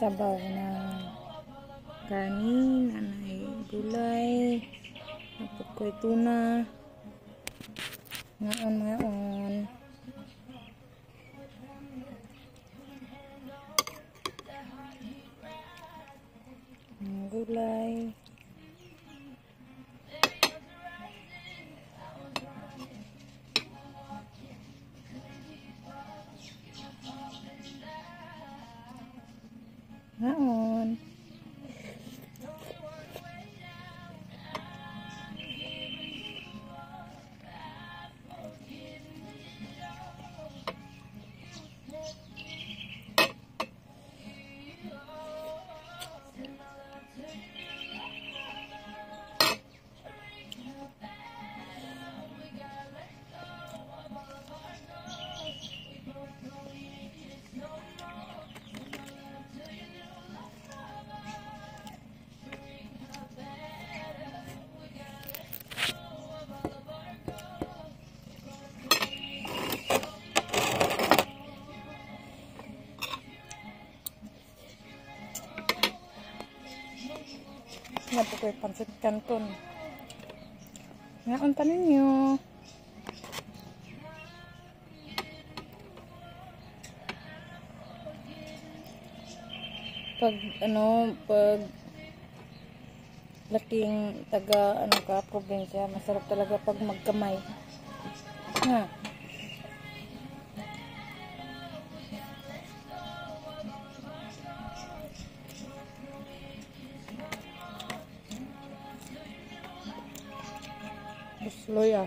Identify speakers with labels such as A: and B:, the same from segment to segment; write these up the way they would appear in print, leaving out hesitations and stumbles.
A: sabaw na kanin, anay gulay, napot ko'y tuna, ngaon. Gulay. Ngaon. Napo ko'y pansit canton. Ngaon pa ninyo. Pag laking taga ka probinsya, masarap talaga pag magkamay. Ha. Loya.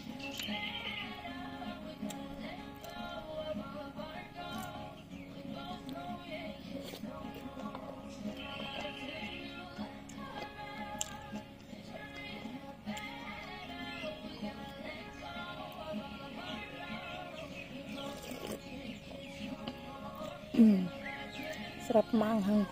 A: Sarap maanghang.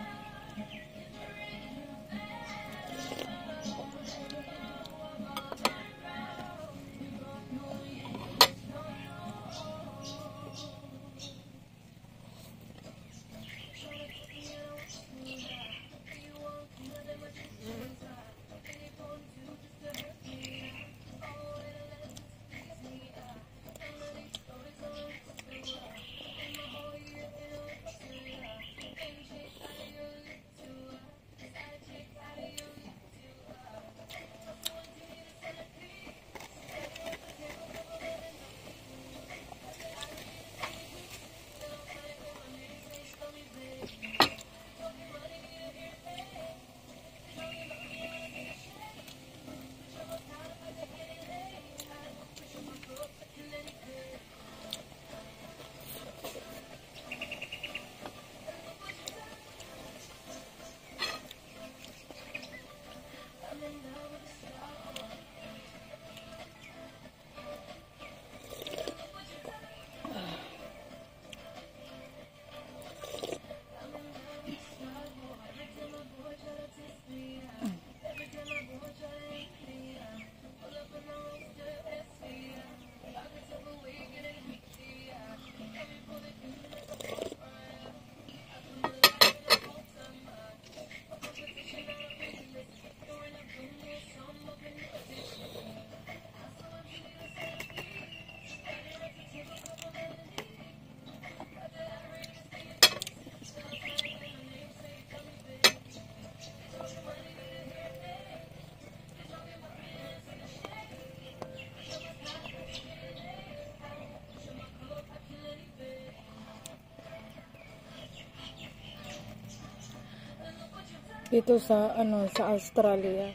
A: Dito sa sa Australia,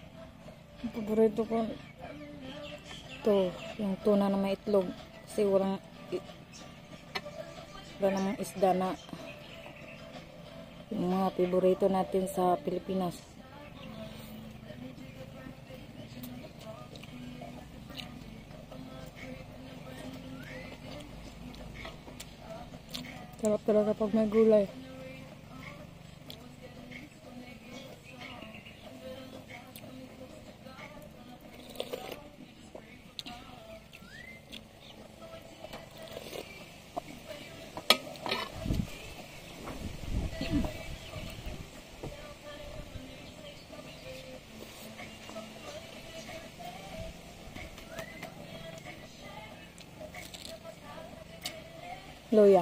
A: paborito ko to, yung tuna na may itlog, kasi wala namang isda na yung mga paborito natin sa Pilipinas. Sarap talaga pag may gulay. Luya.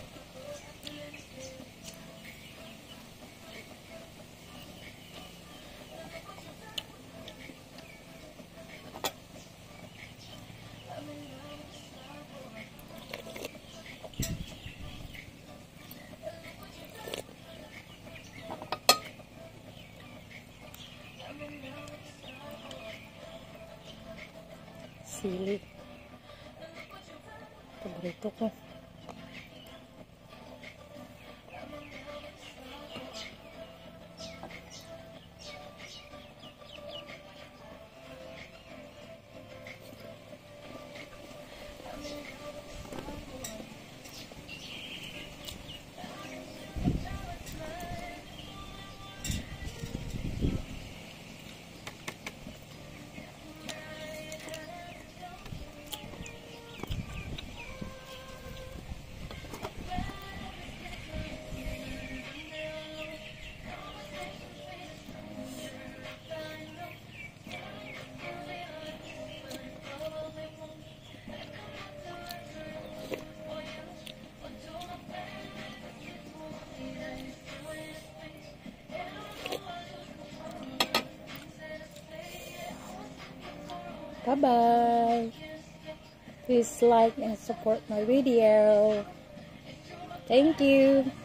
A: Sili. Paborito ko. Bye-bye. Please like and support my video. Thank you.